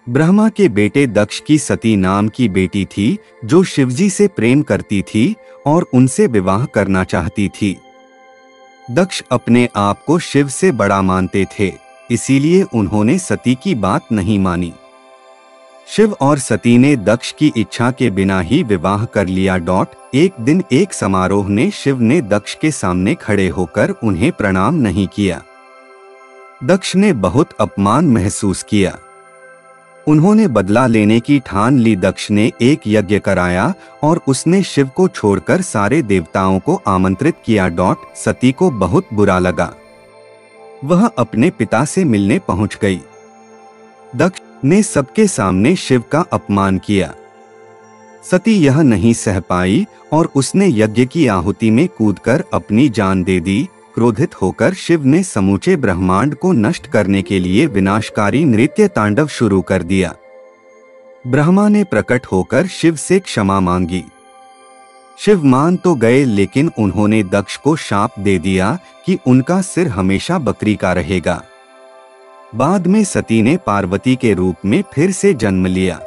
ब्रह्मा के बेटे दक्ष की सती नाम की बेटी थी जो शिवजी से प्रेम करती थी और उनसे विवाह करना चाहती थी। दक्ष अपने आप को शिव से बड़ा मानते थे, इसीलिए उन्होंने सती की बात नहीं मानी। शिव और सती ने दक्ष की इच्छा के बिना ही विवाह कर लिया। एक दिन एक समारोह ने शिव ने दक्ष के सामने खड़े होकर उन्हें प्रणाम नहीं किया। दक्ष ने बहुत अपमान महसूस किया। उन्होंने बदला लेने की ठान ली। दक्ष ने एक यज्ञ कराया और उसने शिव को छोड़कर सारे देवताओं को आमंत्रित किया। सती को बहुत बुरा लगा। वह अपने पिता से मिलने पहुंच गई। दक्ष ने सबके सामने शिव का अपमान किया। सती यह नहीं सह पाई और उसने यज्ञ की आहुति में कूदकर अपनी जान दे दी। क्रोधित होकर शिव ने समूचे ब्रह्मांड को नष्ट करने के लिए विनाशकारी नृत्य तांडव शुरू कर दिया। ब्रह्मा ने प्रकट होकर शिव से क्षमा मांगी। शिव मान तो गए, लेकिन उन्होंने दक्ष को शाप दे दिया कि उनका सिर हमेशा बकरी का रहेगा। बाद में सती ने पार्वती के रूप में फिर से जन्म लिया।